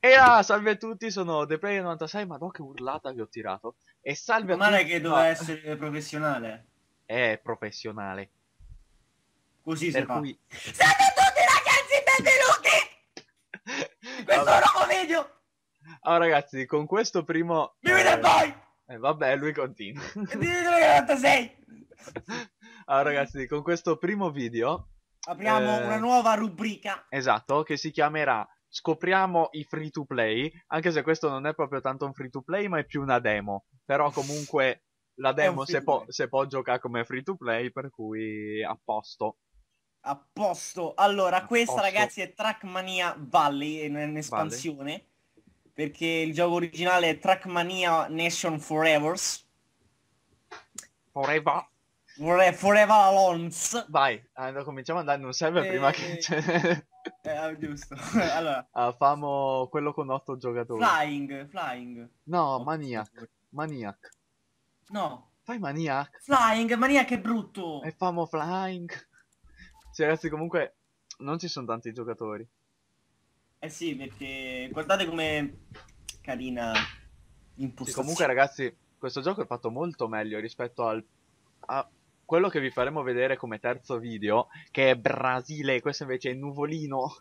E là, salve a tutti, sono ThePlayer96, ma no che urlata che ho tirato. E salve a Male tutti, che no, doveva essere professionale. è professionale. Così si Per fa. cui... Salve a tutti ragazzi, benvenuti in questo Vabbè. nuovo video. Allora ragazzi, con questo primo... Mi vede poi. vabbè, lui continua. E di 96. Allora ragazzi, con questo primo video... Apriamo una eh, nuova rubrica. esatto, che si chiamerà Scopriamo i free to play, anche se questo non è proprio tanto un free to play, ma è più una demo. Però comunque la È un demo free se to può, play. se può giocare come free to play, per cui a posto. A posto. Allora, A questa posto. ragazzi è Trackmania Valley in Vale. espansione. Perché il gioco originale è Trackmania Nation Forevers. Forever. Forever Alone. Vai, cominciamo ad andare in un server prima che... E... giusto. Allora, famo quello con 8 giocatori. Flying. No, Otto Maniac. giocatori. Maniac. No, Fai Maniac Flying, mania che e brutto. famo Flying. Sì, ragazzi, comunque non ci sono tanti giocatori. Eh sì, perché guardate come carina Sì, comunque l'impostazione. ragazzi, questo gioco è fatto molto meglio rispetto a quello che vi faremo vedere come terzo video, che è Brasile, questo invece è Nuvolino.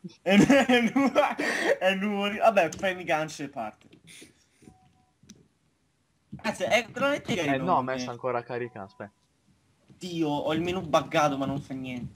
È nuovo. Vabbè, premi gancio e parte. Anzi, è veramente carino No, ho messo come... ancora a caricare, aspetta. Dio, ho il menu buggato ma non fa niente.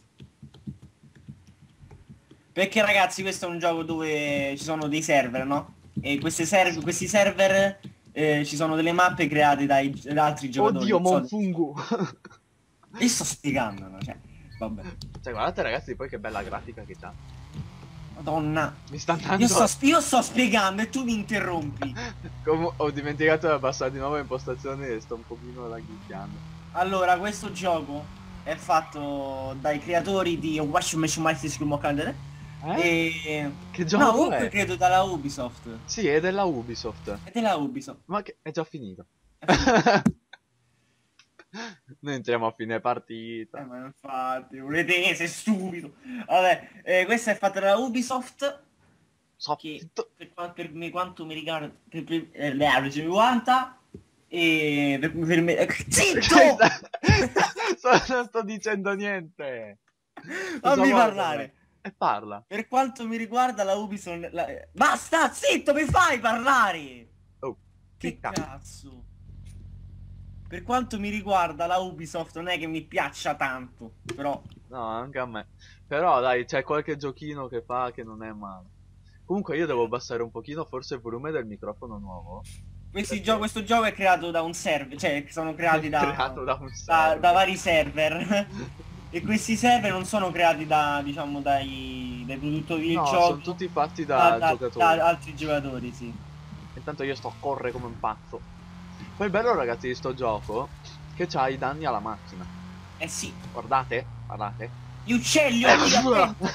Perché ragazzi, questo è un gioco dove ci sono dei server, no? E questi server ci sono delle mappe create da altri giocatori. Oddio, Non so. Monfungu! Io sto spiegando, no? Cioè, vabbè. Cioè, guardate ragazzi, poi che bella grafica che c'ha. Madonna. Mi sta Io sto, andando... io sto spiegando e tu mi interrompi. Ho dimenticato di abbassare di nuovo le impostazioni e sto un pochino laghicchiando. Allora, questo gioco è fatto dai creatori di Watch Match Mighty Scream Calendar. Eh? E... Che No, gioco comunque è? credo dalla Ubisoft. Sì, è della Ubisoft. È della Ubisoft. Ma che... è già finito. È finito. Noi entriamo a fine partita. Ma infatti, volete sei stupido. Vabbè, questa è fatta dalla Ubisoft. Che Soft. per me quanto mi riguarda le average 50 e per me zitto. Non sto dicendo niente. Cosa Fammi vuoi da me? parlare. E parla. Per quanto mi riguarda la Ubisoft basta, zitto, mi fai parlare. Oh, che Che cazzo. cazzo. Per quanto mi riguarda la Ubisoft non è che mi piaccia tanto, però No, anche a me. Però dai, c'è qualche giochino che fa che non è male. Comunque io devo abbassare un pochino forse il volume del microfono nuovo. Perché questo gioco è creato da un server, cioè sono creati è creato da un da server. vari server. E questi server non sono creati da, diciamo, dai produttori del No, sono gioco, tutti fatti ma da giocatori. da altri giocatori, sì. Intanto io sto a correre come un pazzo. Poi il bello ragazzi di sto gioco che c'ha i danni alla macchina. Eh sì, Guardate, guardate. gli uccelli, ogni attento.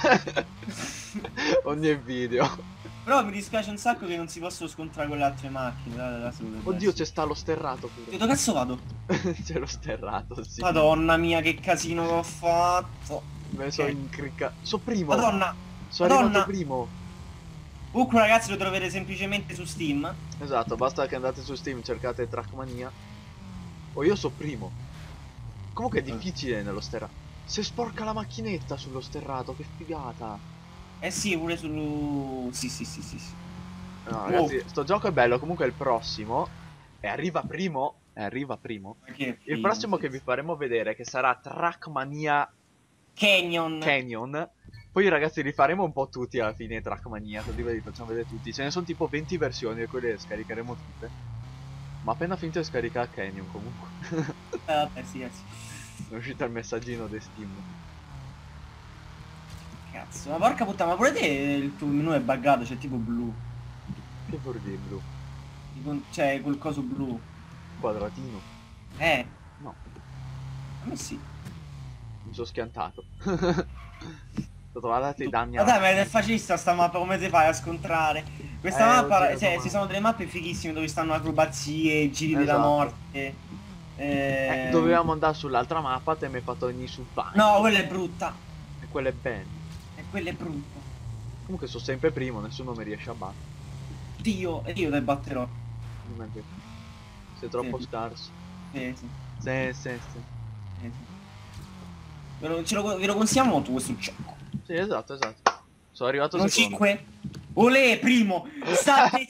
Ogni video. Però mi dispiace un sacco che non si possono scontrare con le altre macchine, la Oddio, c'è sta lo sterrato pure. dove cazzo vado? C'è lo sterrato, sì. Madonna mia, che casino che ho fatto. Me sono Ok. incriccato. Sono primo. Madonna, Sono arrivato Madonna. primo. Comunque ragazzi lo troverete semplicemente su Steam. Esatto, basta che andate su Steam, cercate Trackmania. O io so primo. Comunque è difficile nello sterrato. Se sporca la macchinetta sullo sterrato, che figata. Eh sì, pure su... Sì, sì, sì, sì, sì. No, Wow, ragazzi, sto gioco è bello. Comunque il prossimo. E arriva primo. E arriva primo. ma che Il primo, prossimo sì, che vi sì. faremo vedere, che sarà Trackmania Canyon. Canyon. Poi ragazzi li faremo un po' tutti alla fine Trackmania, così ve li facciamo vedere tutti. Ce ne sono tipo 20 versioni e quelle le scaricheremo tutte. Ma appena finito di scaricare Canyon comunque. Vabbè, sì, sì. È uscito il messaggino di Steam. Cazzo, ma porca puttana, ma pure te il tuo menu è buggato, c'è tipo blu. Che vuol dire blu? Cioè, quel coso blu. Quadratino? Eh, No, a me sì. mi sono schiantato. Guardate i danni Ma alla dai, ma è macchina. facilista sta mappa, come ti fai a scontrare? Questa mappa, Oddio, cioè, ci domani. sono delle mappe fighissime dove stanno acrobazie, giri della Esatto. morte. Dovevamo andare sull'altra mappa, te mi hai fatto ogni No, subbanco. quella è brutta. E quella è bene. E quella è brutta. Comunque sono sempre primo, nessuno mi riesce a battere. Dio, e io te batterò. Non è vero. Sei troppo Sì. scarso. Sì. Sì. Sì. Ve lo consigliamo tu questo gioco. Sì, esatto. Sono arrivato Sono secondo. 5. Olè, primo. State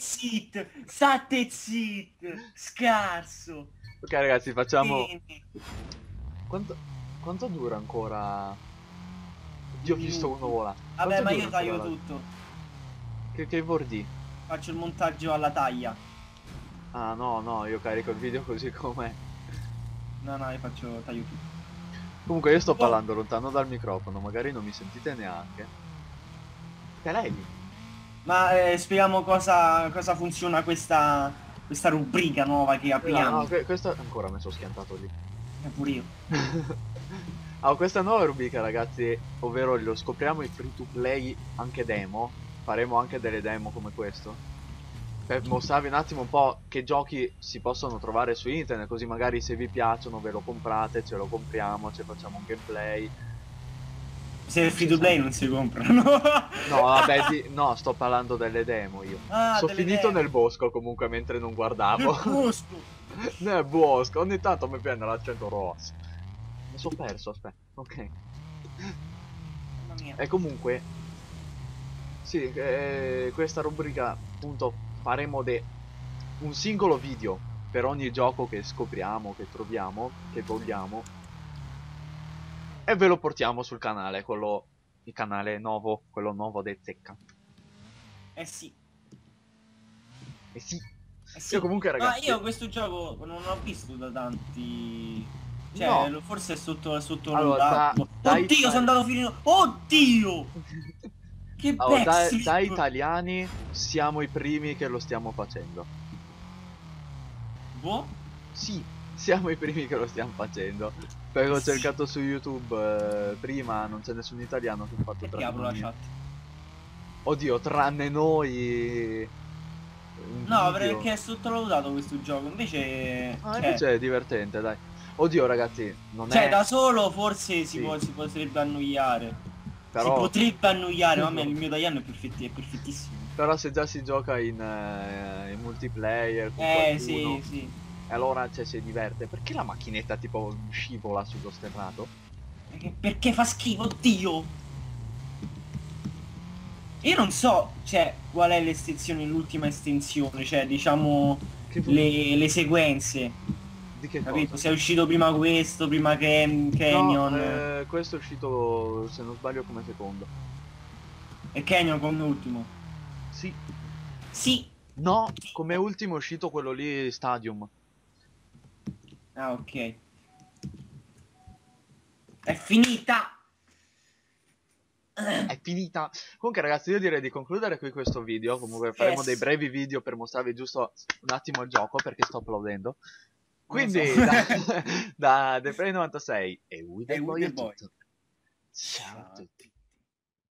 zit, scarso. Ok ragazzi, facciamo... Bene. Quanto dura ancora? Oddio, ho Un visto minuto. uno vola. Vabbè, Quanto ma dura io ancora taglio la... tutto. Che vordi? Faccio il montaggio alla taglia. Ah no, io carico il video così com'è. No, io taglio tutto. Comunque io sto Oh, parlando lontano dal microfono, magari non mi sentite neanche. Te lei? ma spieghiamo cosa funziona questa rubrica nuova che No, apriamo. questo ancora mi sono schiantato lì. Pure io. Ah, questa nuova rubrica ragazzi, ovvero lo scopriamo i free to play anche demo. Faremo anche delle demo come questo. Per mostrarvi un attimo un po' che giochi si possono trovare su internet, così magari se vi piacciono ve lo comprate, ce lo compriamo, ci facciamo un gameplay. Se è free to play non si comprano. No, vabbè, no, sto parlando delle demo io. Ah, Sono delle finito demo. nel bosco comunque mentre non guardavo. Nel bosco. Nel bosco, ogni tanto mi prende l'accento rosso. Mi sono perso, aspetta, ok. Mamma mia. E comunque, sì, questa rubrica, appunto, faremo un singolo video per ogni gioco che scopriamo, che troviamo, che vogliamo. E ve lo portiamo sul canale, il canale nuovo, quello nuovo del Zecca. Eh sì. E sì, Eh io sì. comunque Ma ragazzi, io questo gioco non l'ho visto da tanti. Cioè, no, forse è allora, sottovalutato. Oddio, sono andato fino. Oddio! Che allora, da backslip! italiani siamo i primi che lo stiamo facendo. Boh? Sì, siamo i primi che lo stiamo facendo. Perché ho Sì. cercato su YouTube prima, non c'è nessun italiano che ha fatto Perché apro la tranne... chat? Oddio, tranne noi... Un No, video. perché è sottovalutato questo gioco. Invece. Ah, Cioè. invece è divertente, dai. Oddio, ragazzi, non Cioè, è... da solo forse Sì, si potrebbe annoiare. Si però... potrebbe annoiare, mamma mia, il mio italiano è perfettissimo. Però se già si gioca in multiplayer con qualcuno, Sì. e allora cioè, si diverte. Perché la macchinetta tipo scivola sullo sterrato? Perché fa schifo, Dio! Io non so, cioè, qual è l'estensione, l'ultima estensione, cioè, diciamo, Che vuol dire? le sequenze. Di che Capito? cosa? Se è uscito prima questo, prima No, Canyon. questo è uscito, se non sbaglio, come secondo. E Canyon come ultimo. Sì. Sì! No, come ultimo è uscito quello lì, Stadium. Ah, ok. È finita! È finita. Comunque ragazzi, io direi di concludere qui questo video. Comunque faremo dei Yes. brevi video per mostrarvi giusto un attimo il gioco, perché sto applaudendo. Non lo so. Quindi da ThePrey96 e È Witherboy è Wither Boy. tutto. Ciao a tutti.